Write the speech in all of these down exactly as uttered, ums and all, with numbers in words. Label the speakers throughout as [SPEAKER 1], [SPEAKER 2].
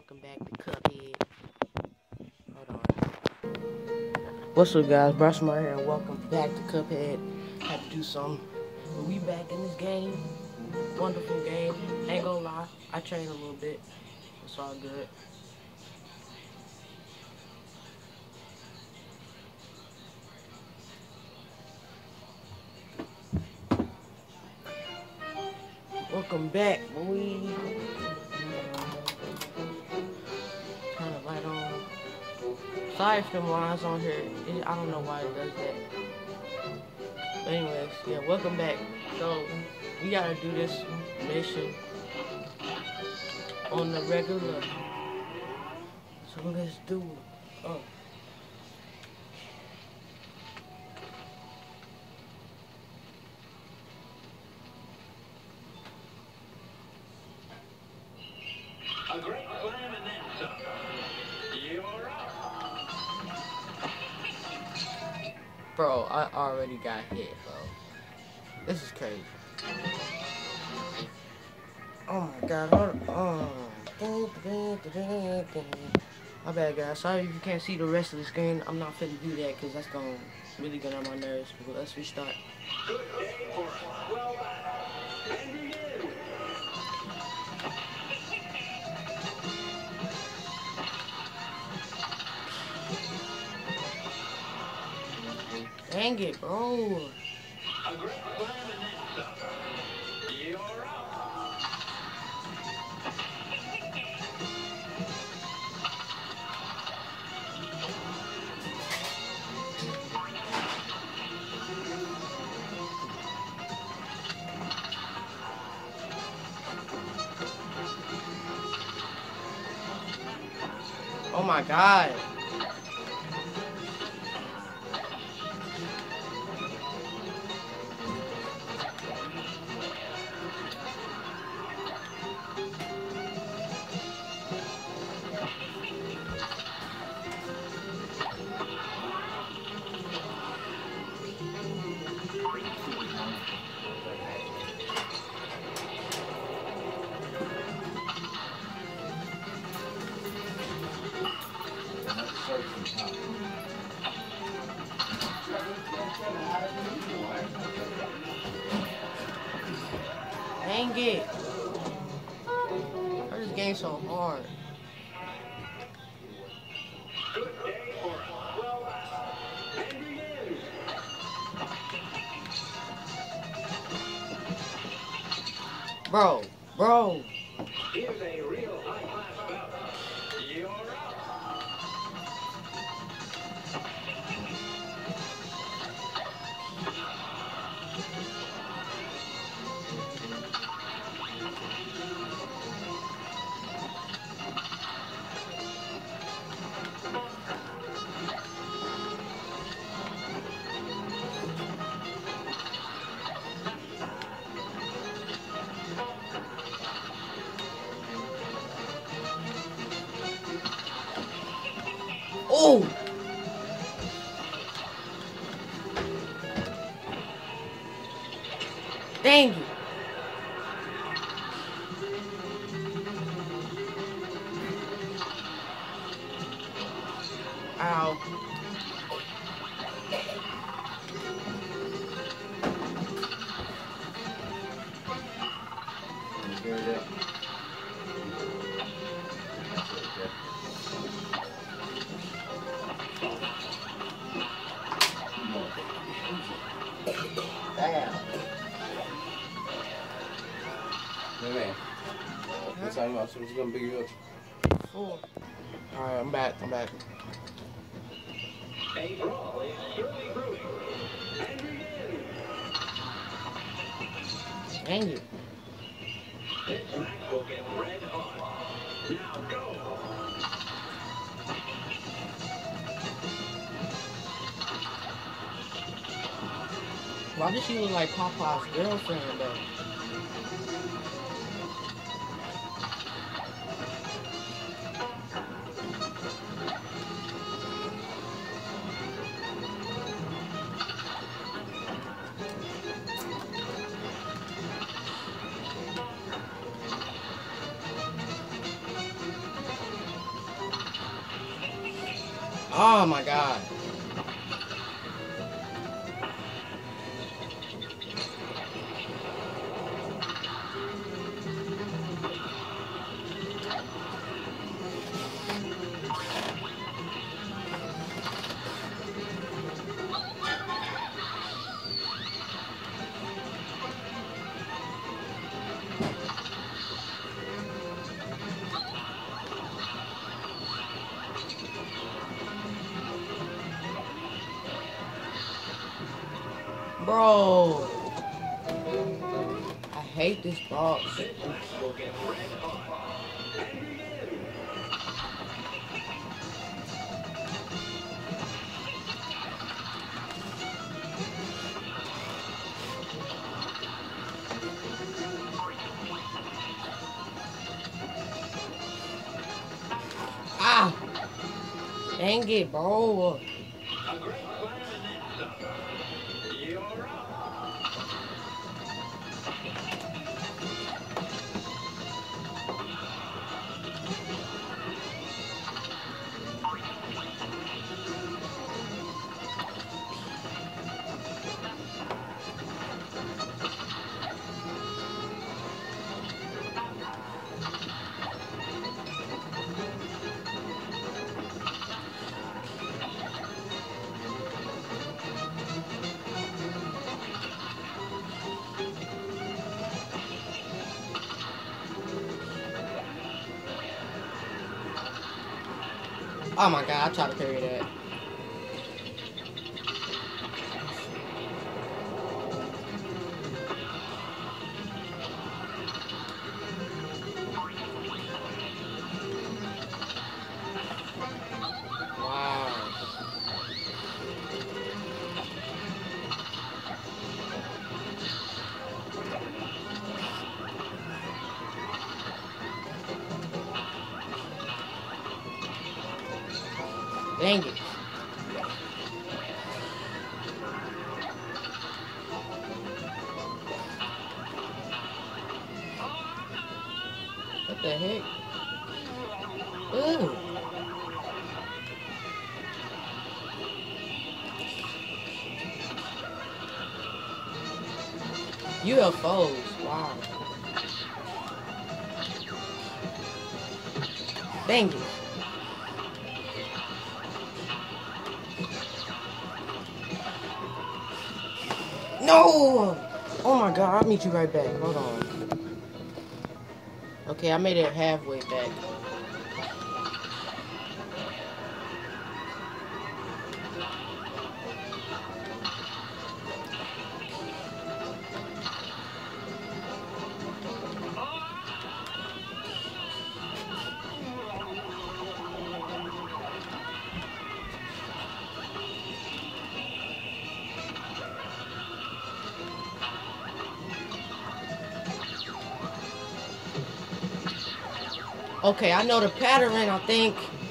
[SPEAKER 1] welcome back to Cuphead. Hold on. What's up, guys? Brush my hair and welcome back to Cuphead. Had to do something. But we back in this game. Wonderful game. Ain't gonna lie, I trained a little bit. It's all good. Welcome back, boy. Turn the light on. Sorry if them lines on here. It, I don't know why it does that. But anyways, yeah, welcome back. So, we gotta do this mission on the regular. So let's do it. Oh.
[SPEAKER 2] A great slam and then some. You're up.
[SPEAKER 1] Bro, I already got hit, bro. This is crazy. Oh my god, hold on. My bad, guys. Sorry if you can't see the rest of the screen. I'm not finna do that because that's gonna really get on my nerves. But let's restart.
[SPEAKER 2] Good day for us. Well, and begin.
[SPEAKER 1] Dang it, bro.
[SPEAKER 2] A great slam and then some. You're up.
[SPEAKER 1] Oh my god. Dang it. Why is this game so hard?
[SPEAKER 2] Good day for us. Well, and begin.
[SPEAKER 1] Bro, bro.
[SPEAKER 2] Here's a real high-class bout. You're up.
[SPEAKER 1] Oh! Dang it. Ow. Damn.
[SPEAKER 3] Hey man, what time about someone's gonna pick you up?
[SPEAKER 1] Four. Alright, I'm back. I'm back.
[SPEAKER 2] A brawl is surely brewing. And begin.
[SPEAKER 1] Dang it.
[SPEAKER 2] This match will get red hot. Now go.
[SPEAKER 1] Why does she look like Popeye's girlfriend, though? Oh my god. Bro, I hate this boss.
[SPEAKER 2] Will get red hot. And begin.
[SPEAKER 1] Ah! Dang it, bro.
[SPEAKER 2] A great slam and then some. You're up.
[SPEAKER 1] Oh my god, I tried to parry that. Wow. Dang it. What the heck? Ooh. U F Os. Wow. Dang it. No! Oh my god, I'll meet you right back. Hold on. Okay, I made it halfway back. Okay, I know the pattern, I think.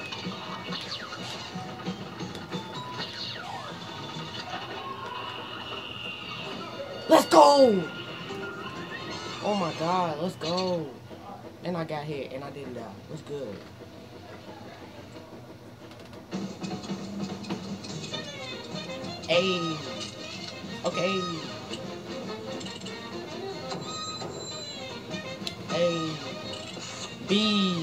[SPEAKER 1] Let's go! Oh my god, let's go. And I got hit, and I didn't die. What's good? A. Okay. A. B.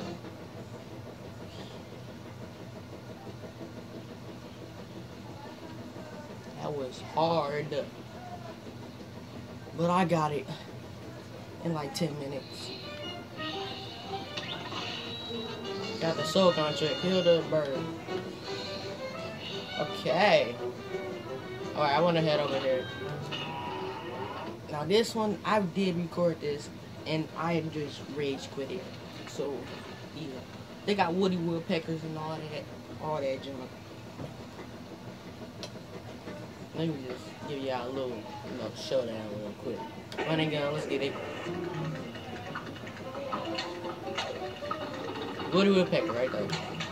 [SPEAKER 1] That was hard. But I got it in like ten minutes. Got the soul contract. Kill the bird. Okay. Alright, I want to head over here. Now this one, I did record this, and I just rage quit it. So, yeah. They got woody woodpeckers and all that, all that junk. Let me just give y'all a little, you know, showdown real quick. Running gun, let's get it. Woody woodpecker right there.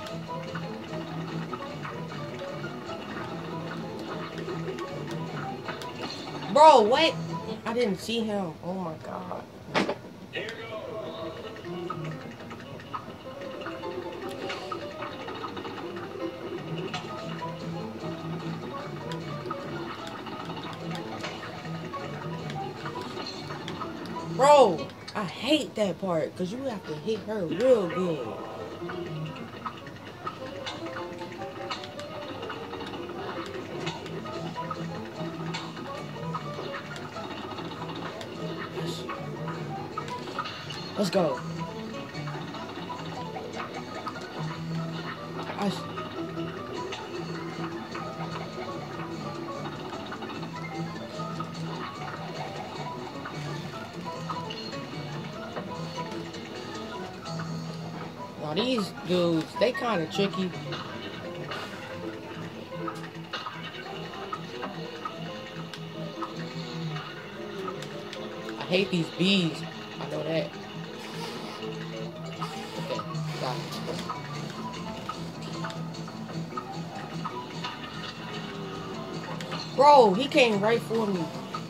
[SPEAKER 1] Bro, what? I didn't see him. Oh my god.
[SPEAKER 2] Here goes.
[SPEAKER 1] Bro, I hate that part because you have to hit her real good. Let's go. I Now these dudes, they kind of tricky. I hate these bees. I know that. Okay, stop. Bro, he came right for me.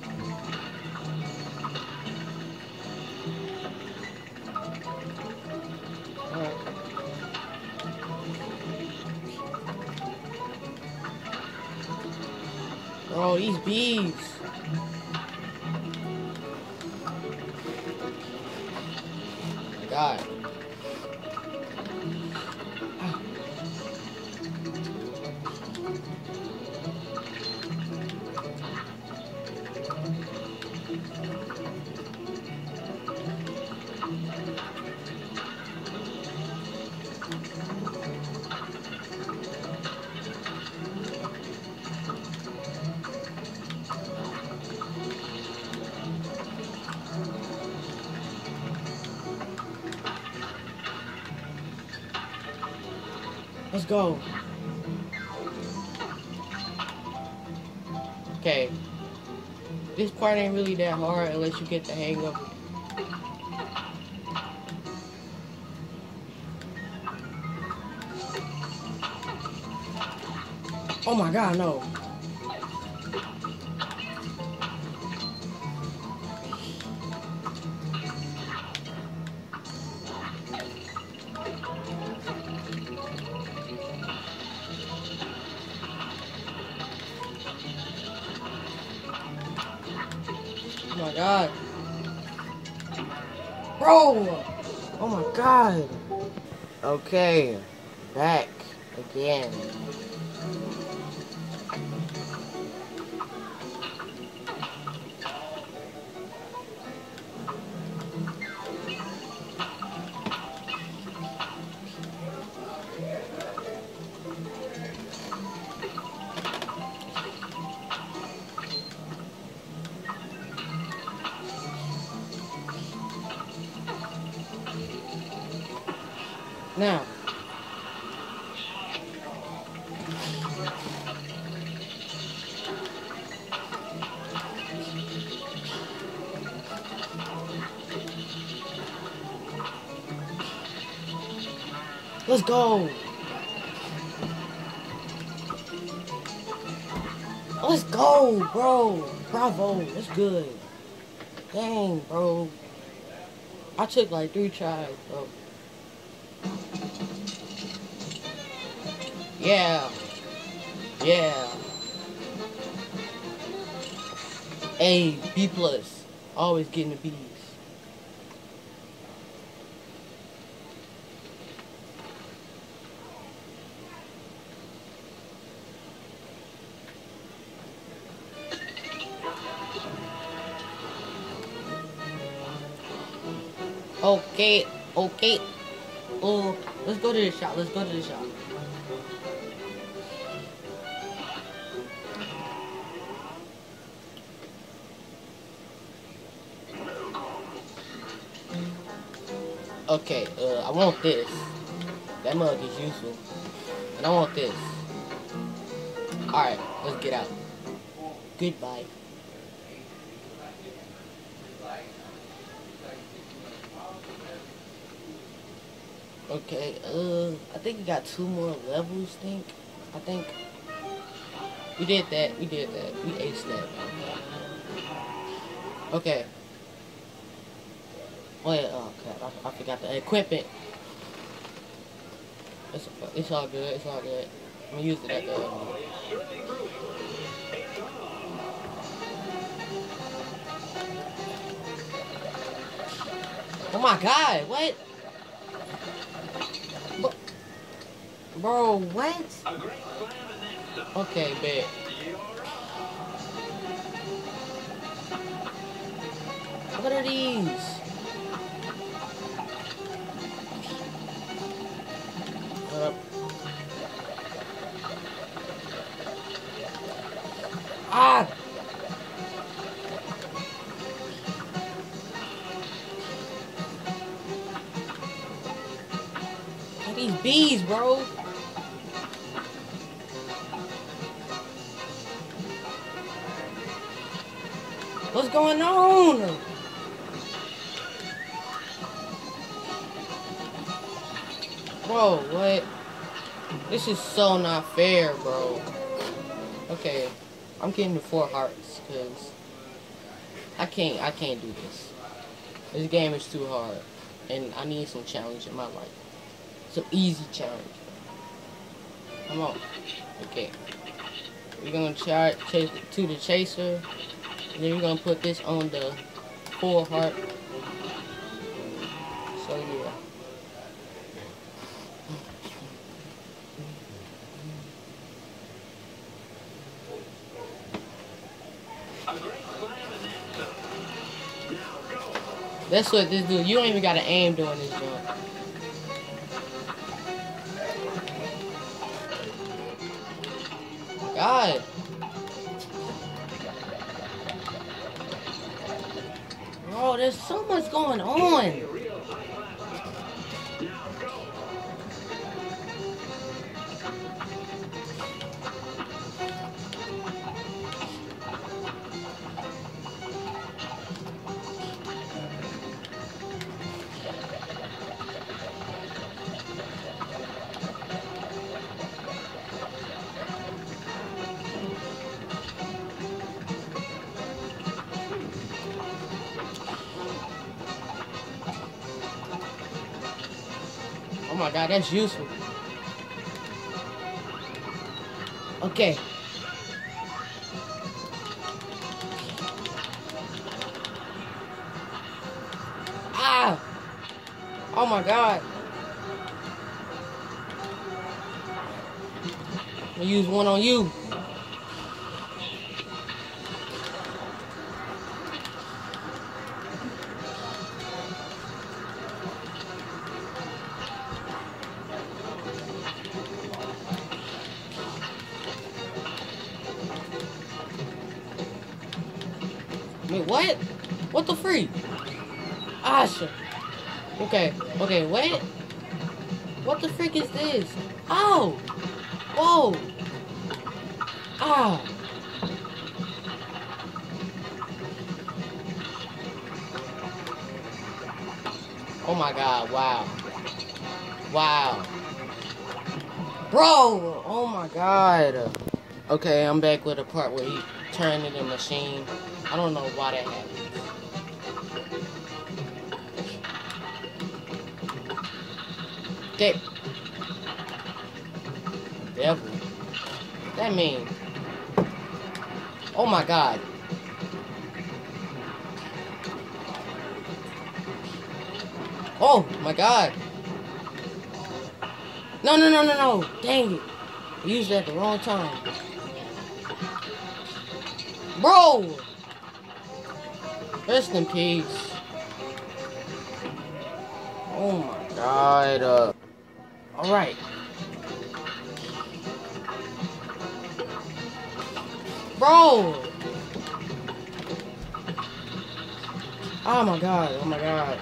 [SPEAKER 1] Alright. Bro, these bees. God. Ah. Let's go. Okay. This part ain't really that hard unless you get the hang of it. Oh my god, no. Oh my god. Bro! Oh my god. Okay. Back again. Now. Let's go. Let's go, bro. Bravo. That's good. Dang, bro. I took like three tries, bro. Yeah. Yeah. A, B plus. Always getting the B's. Okay, okay. Oh, let's go to the shop. Let's go to the shop. Okay, uh, I want this. That mug is useful. And I want this. Alright, let's get out. Goodbye. Okay, uh, I think we got two more levels, think. I think. We did that, we did that. We aced that. Okay. Wait, oh crap, I, I forgot the equipment. It's, it's all good, it's all good. I'm gonna use it at the end. my god, what? Bro, bro what?
[SPEAKER 2] A great slam and then some.
[SPEAKER 1] Okay, bet.
[SPEAKER 2] You're up.
[SPEAKER 1] What are these? Uh, ah! What are these bees, bro? What's going on? Bro, what? This is so not fair, bro. Okay, I'm getting the four hearts, cause I can't, I can't do this. This game is too hard, and I need some challenge in my life. Some easy challenge. Come on. Okay. We're gonna try chase to the chaser, and then we're gonna put this on the full heart. So yeah.
[SPEAKER 2] A great slam and then some. Now go.
[SPEAKER 1] That's what this dude. You don't even gotta aim doing this jump. God. Bro, there's so much going on.
[SPEAKER 2] A real high class. Now go.
[SPEAKER 1] Oh my god, that's useful. Okay. Ah! Oh my god. I'm gonna use one on you. Wait, what? What the freak? Ah, shit. Okay, okay, wait. What the freak is this? Oh! Whoa! Ah! Oh my god, wow. Wow. Bro! Oh my god. Okay, I'm back with the part where he turned into a machine. I don't know why that happened. Okay. Devil. That mean. Oh my god. Oh my god. No, no, no, no, no. Dang it. I used it at the wrong time. Bro! Rest in peace. Oh my god. Uh, Alright. Bro! Oh my god. Oh my god.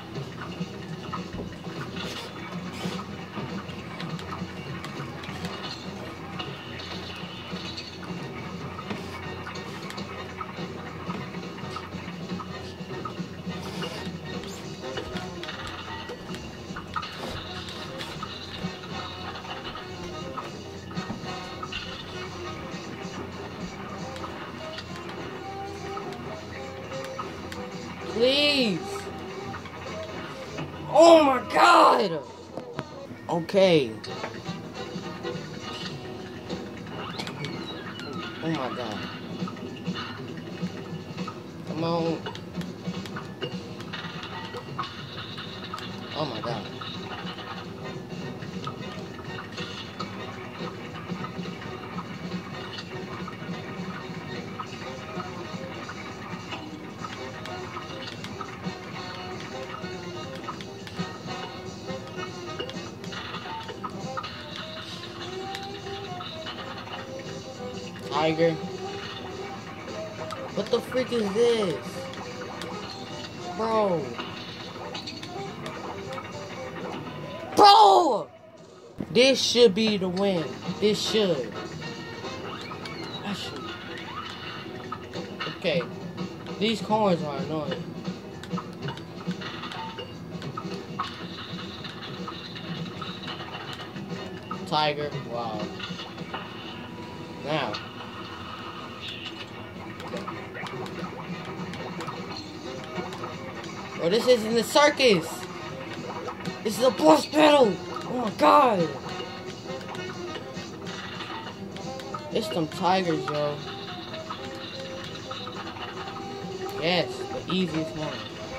[SPEAKER 1] Please. Oh my god. Okay. Oh my god. Come on. Oh my god. Tiger. What the freak is this? Bro. Bro! This should be the win. This should. I should. Okay. These coins are annoying. Tiger. Wow. Now. Oh, this isn't the circus. This is a boss battle. Oh my god. It's them tigers, yo. Yes, the easiest one.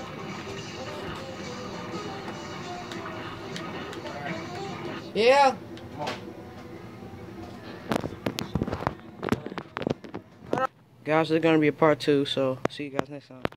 [SPEAKER 1] Yeah. Guys, there's gonna be a part two, so see you guys next time.